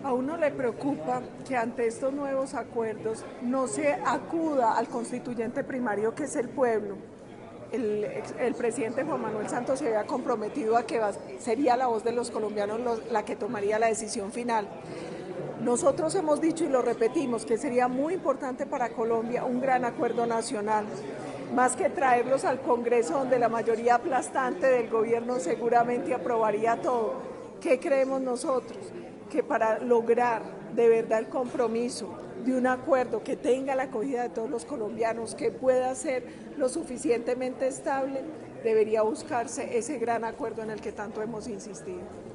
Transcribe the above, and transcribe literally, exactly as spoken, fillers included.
A uno le preocupa que ante estos nuevos acuerdos no se acuda al constituyente primario, que es el pueblo. El, el presidente Juan Manuel Santos se había comprometido a que va, sería la voz de los colombianos los, la que tomaría la decisión final. Nosotros hemos dicho y lo repetimos que sería muy importante para Colombia un gran acuerdo nacional, más que traerlos al Congreso donde la mayoría aplastante del gobierno seguramente aprobaría todo. ¿Qué creemos nosotros? Que para lograr de verdad el compromiso de un acuerdo que tenga la acogida de todos los colombianos, que pueda ser lo suficientemente estable, debería buscarse ese gran acuerdo en el que tanto hemos insistido.